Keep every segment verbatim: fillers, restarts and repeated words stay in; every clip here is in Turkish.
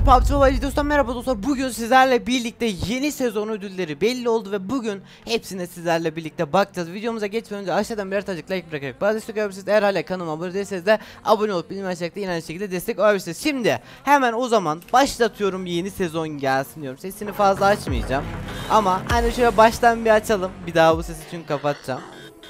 P U B G Mobile videosundan merhaba dostlar. Bugün sizlerle birlikte yeni sezon ödülleri belli oldu ve bugün hepsine sizlerle birlikte bakacağız. Videomuza geçmeden önce aşağıdan birer tacık like bırakarak bazı destek olabilirsiniz. Eğer hala kanalıma abone değilseniz de abone olup bildirim açarak yine aynı şekilde destek olabilirsiniz. Şimdi hemen o zaman başlatıyorum, yeni sezon gelsin diyorum. Sesini fazla açmayacağım ama hani şöyle baştan bir açalım. Bir daha bu sesi çünkü kapatacağım.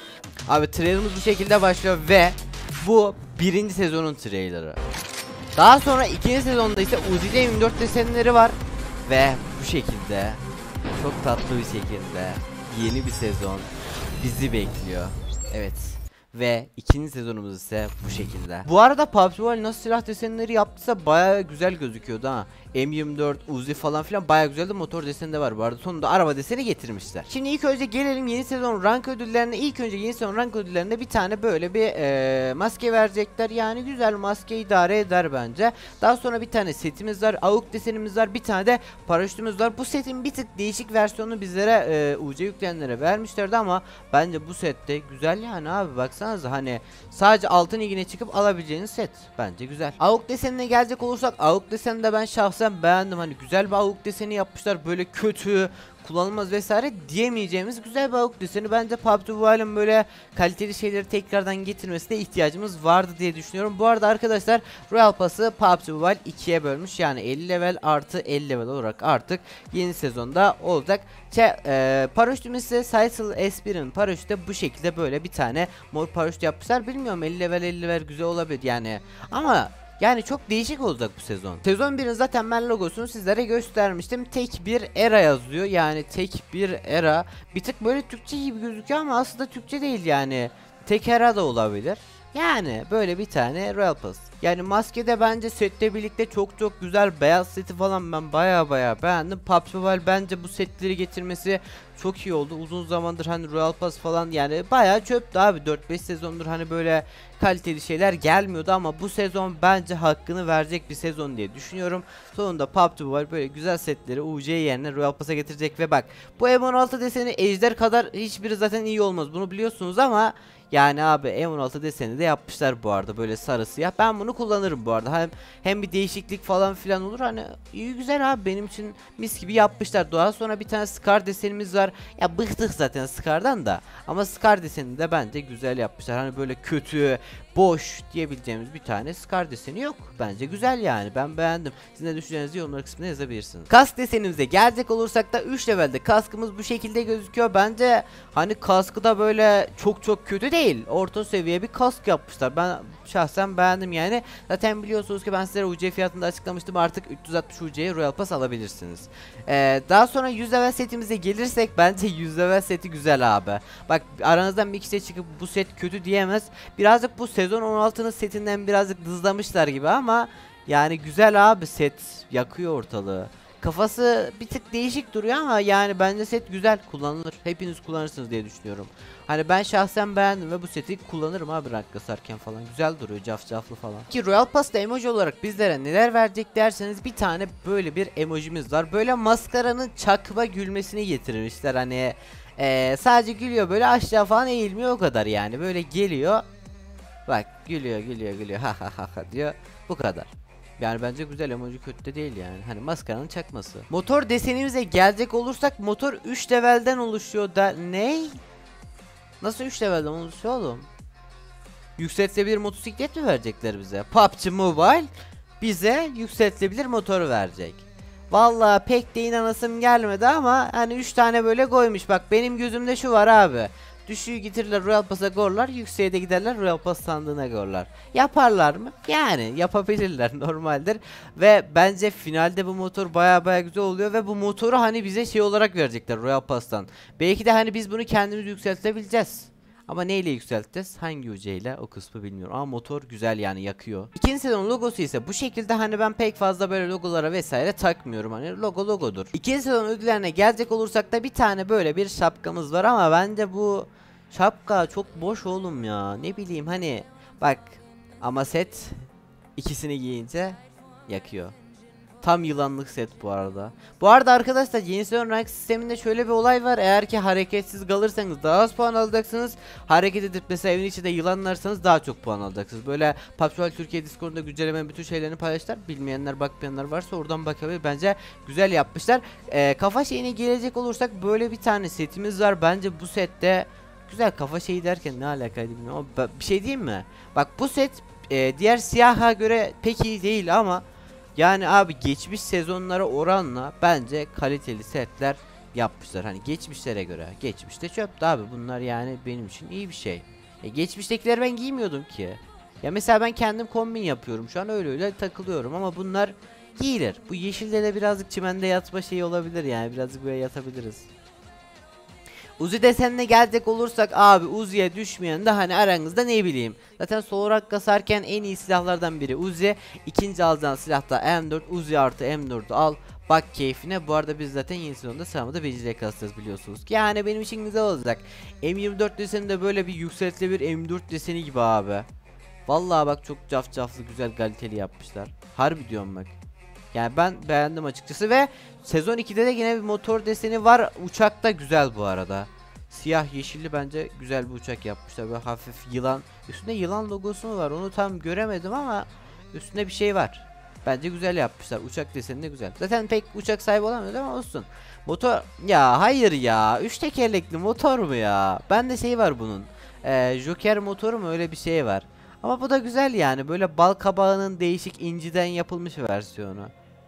Abi trailerımız bu şekilde başlıyor ve bu birinci sezonun trailerı. Daha sonra ikinci sezonda ise Uzi'de yirmi dört desenleri var ve bu şekilde çok tatlı bir şekilde yeni bir sezon bizi bekliyor. Evet. Ve ikinci sezonumuz ise bu şekilde. Bu arada P U B G Mobile nasıl silah desenleri yaptıysa baya güzel gözüküyordu ha. M yirmi dört, Uzi falan filan baya güzeldi. Motor deseni de var bu arada. Sonunda araba deseni getirmişler. Şimdi ilk önce gelelim yeni sezon rank ödüllerine. İlk önce yeni sezon rank ödüllerinde bir tane böyle bir ee, maske verecekler. Yani güzel maske idare eder bence. Daha sonra bir tane setimiz var. A U K desenimiz var. Bir tane de paraşütümüz var. Bu setin bir tık değişik versiyonu bizlere ee, U C yükleyenlere vermişlerdi ama bence bu sette güzel yani abi. Baksanıza, hani sadece altın ilgine çıkıp alabileceğiniz set. Bence güzel. A U K desenine gelecek olursak, A U K deseninde ben şahsen beğendim. Hani güzel bir A U K deseni yapmışlar. Böyle kötü, kullanılmaz vesaire diyemeyeceğimiz güzel bir A U K deseni. Bence P U B G Mobile'ın böyle kaliteli şeyleri tekrardan getirmesine ihtiyacımız vardı diye düşünüyorum. Bu arada arkadaşlar, Royal Pass'ı P U B G Mobile ikiye bölmüş. Yani elli level artı elli level olarak artık yeni sezonda olacak. Şey, e, paraşütümüz ise Scythe S bir'in paraşütü bu şekilde böyle bir tane mor paraşüt yapmışlar. Bilmiyorum, elli level elli level güzel olabilir yani. Ama yani çok değişik olacak bu sezon. Sezon birin zaten ben logosunu sizlere göstermiştim. Tek bir era yazıyor. Yani tek bir era. Bir tık böyle Türkçe gibi gözüküyor ama aslında Türkçe değil yani. Tek era da olabilir. Yani böyle bir tane Royal Pass. Yani maskede bence setle birlikte çok çok güzel, beyaz seti falan ben baya baya beğendim. P U B G Mobile bence bu setleri getirmesi çok iyi oldu. Uzun zamandır hani Royal Pass falan yani baya çöptü abi. dört beş sezondur hani böyle kaliteli şeyler gelmiyordu ama bu sezon bence hakkını verecek bir sezon diye düşünüyorum. Sonunda P U B G Mobile böyle güzel setleri U C yerine Royal Pass'a getirecek ve bak, bu M on altı deseni Ejder kadar hiçbiri zaten iyi olmaz, bunu biliyorsunuz ama yani abi M on altı deseni de yapmışlar bu arada, böyle sarı siyah. Ben bunu kullanırım bu arada. Hem hem bir değişiklik falan filan olur. Hani iyi, güzel abi, benim için mis gibi yapmışlar. Daha sonra bir tane Scar desenimiz var. Ya bıktık zaten Scar'dan da. Ama Scar deseni de bence güzel yapmışlar. Hani böyle kötü, boş diyebileceğimiz bir tane Scar deseni yok. Bence güzel yani. Ben beğendim. Sizin de düşüncelerinizi yorumlar kısmına yazabilirsiniz. Kask desenimize gelecek olursak da üç levelde kaskımız bu şekilde gözüküyor. Bence hani kaskı da böyle çok çok kötü değil. Orta seviye bir kask yapmışlar. Ben şahsen beğendim yani. Zaten biliyorsunuz ki ben sizlere U C fiyatını da açıklamıştım. Artık üç yüz altmış U C'ye Royal Pass alabilirsiniz. Ee, daha sonra yüz level setimize gelirsek bence yüz level seti güzel abi. Bak, aranızdan bir kişi çıkıp bu set kötü diyemez. Birazcık bu sezon on altının setinden birazcık dızlamışlar gibi ama yani güzel abi, set yakıyor ortalığı. Kafası bir tık değişik duruyor ama yani bence set güzel, kullanılır. Hepiniz kullanırsınız diye düşünüyorum. Hani ben şahsen beğendim ve bu seti kullanırım abi rank kasarken falan. Güzel duruyor, cafcaflı falan. Ki Royal Pass'ta emoji olarak bizlere neler verecek derseniz, bir tane böyle bir emojimiz var. Böyle maskaranın çakma gülmesini getirmişler. Hani ee, sadece gülüyor, böyle aşağı falan eğilmiyor, o kadar yani. Böyle geliyor. Bak, gülüyor gülüyor gülüyor ha ha ha ha diyor. Bu kadar. Yani bence güzel, emoji kötü de değil yani. Hani maskaranın çakması. Motor desenimize gelecek olursak, motor üç levelden oluşuyor da ne? Nasıl üç levelden oluşuyor oğlum? Yükseltilebilir motosiklet mi verecekler bize? P U B G Mobile bize yükseltilebilir motoru verecek. Vallahi pek de inanasım gelmedi ama hani üç tane böyle koymuş. Bak, benim gözümde şu var abi. Düşüğü getirirler Royal Pass'a gorlar, yükseğe de giderler Royal Pass sandığına gorlar. Yaparlar mı? Yani yapabilirler, normaldir. Ve bence finalde bu motor baya baya güzel oluyor ve bu motoru hani bize şey olarak verecekler Royal Pass'tan. Belki de hani biz bunu kendimiz yükseltebileceğiz. Ama neyle yükselteceğiz? Hangi U C ile? O kısmı bilmiyorum. Ama motor güzel yani, yakıyor. İkinci sezon logosu ise bu şekilde. Hani ben pek fazla böyle logolara vesaire takmıyorum. Hani logo logodur. İkinci sezon ödüllerine gelecek olursak da bir tane böyle bir şapkamız var ama bence bu şapka çok boş oğlum ya. Ne bileyim hani. Bak, ama set ikisini giyince yakıyor. Tam yılanlık set bu arada. Bu arada arkadaşlar yeni sezon rank sisteminde şöyle bir olay var. Eğer ki hareketsiz kalırsanız daha az puan alacaksınız. Hareket edip mesela evin içinde yılanlarsanız daha çok puan alacaksınız. Böyle P U B G Mobile Türkiye Discord'da güncellemenin bütün şeylerini paylaştılar. Bilmeyenler, bakmayanlar varsa oradan bakabilir. Bence güzel yapmışlar. Ee, kafa şeyine gelecek olursak böyle bir tane setimiz var. Bence bu sette güzel, kafa şeyi derken ne alakaydı bilmiyorum ama bir şey diyeyim mi? Bak bu set e, diğer siyaha göre pek iyi değil ama yani abi geçmiş sezonlara oranla bence kaliteli setler yapmışlar. Hani geçmişlere göre. Geçmişte çöptü abi bunlar, yani benim için iyi bir şey. E, geçmiştekileri ben giymiyordum ki. Ya mesela ben kendim kombin yapıyorum şu an, öyle öyle takılıyorum ama bunlar giyilir. Bu yeşilde de birazcık çimende yatma şeyi olabilir, yani birazcık böyle yatabiliriz. Uzi desenine gelecek olursak abi, Uzi'ye düşmeyen de hani aranızda ne bileyim. Zaten soğurak kasarken en iyi silahlardan biri Uzi. İkinci alacağın silah da M dört. Uzi artı M dört'ü al. Bak keyfine. Bu arada biz zaten yeni sezonda sıramada beceriye kasacağız biliyorsunuz ki. Yani benim için güzel olacak. M yirmi dört deseni de böyle bir yükseltilebilir M dört deseni gibi abi. Vallahi bak çok cafcaflı, güzel, kaliteli yapmışlar. Harbi diyorum bak. Yani ben beğendim açıkçası ve sezon ikide de yine bir motor deseni var. Uçak da güzel bu arada. Siyah yeşilli bence güzel bir uçak yapmışlar. Böyle hafif yılan. Üstünde yılan logosu mu var? Onu tam göremedim ama üstünde bir şey var. Bence güzel yapmışlar. Uçak deseni de güzel. Zaten pek uçak sahibi olamıyoruz ama olsun. Motor ya, hayır ya. Üç tekerlekli motor mu ya? Bende şey var bunun. Ee, Joker motoru mu, öyle bir şey var. Ama bu da güzel yani. Böyle bal kabağının değişik inciden yapılmış versiyonu.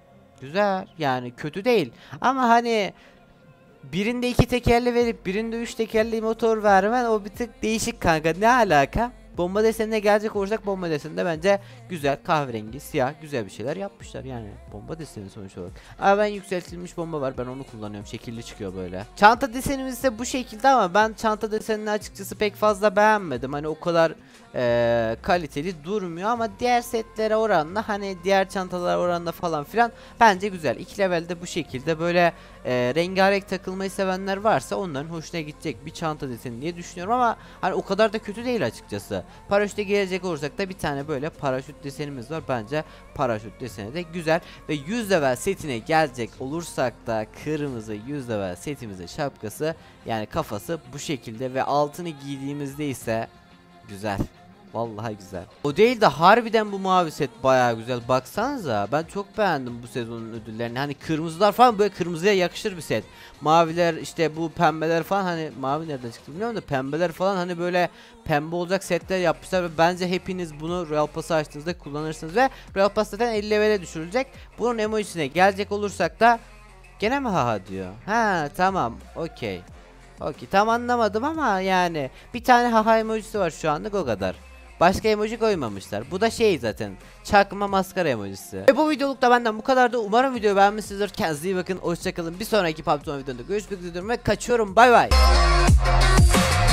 Güzel yani, kötü değil ama hani birinde iki tekerli verip birinde üç tekerli motor vermen o bir tık değişik kanka, ne alaka? Bomba desenine gelecek olursak bomba deseninde bence güzel, kahverengi, siyah, güzel bir şeyler yapmışlar yani. Bomba deseni sonuç olarak. Ama ben yükseltilmiş bomba var, ben onu kullanıyorum, şekilli çıkıyor böyle. Çanta desenimiz ise bu şekilde ama ben çanta desenini açıkçası pek fazla beğenmedim. Hani o kadar ee, kaliteli durmuyor ama diğer setlere oranla, hani diğer çantalar oranla falan filan bence güzel. İki levelde bu şekilde böyle e, rengarenk takılmayı sevenler varsa onların hoşuna gidecek bir çanta deseni diye düşünüyorum ama hani o kadar da kötü değil açıkçası. Paraşüte gelecek olursak da bir tane böyle paraşüt desenimiz var. Bence paraşüt deseni de güzel ve yüz level setine gelecek olursak da kırmızı yüz level setimizin şapkası, yani kafası bu şekilde ve altını giydiğimizde ise güzel. Vallahi güzel. O değil de harbiden bu mavi set bayağı güzel. Baksanıza, ben çok beğendim bu sezonun ödüllerini. Hani kırmızılar falan böyle kırmızıya yakışır bir set. Maviler işte, bu pembeler falan, hani mavi nereden çıktı bilmiyorum da pembeler falan hani böyle pembe olacak setler yapmışlar ve bence hepiniz bunu Royal Pass'ı açtığınızda kullanırsınız ve Royal Pass zaten elli levele düşürülecek. Bunun emojisine gelecek olursak da gene mi haha diyor? Ha tamam, okey. Okey, tam anlamadım ama yani bir tane haha emojisi var şu anlık, o kadar. Başka emoji koymamışlar. Bu da şey zaten, çakma maskara emojisi. Ve bu videoluk da benden bu kadardı. Umarım videoyu beğenmişsinizdir. Kendinize iyi bakın. Hoşçakalın. Bir sonraki P U B G Mobile videomda görüşmek üzere ve kaçıyorum. Bay bay.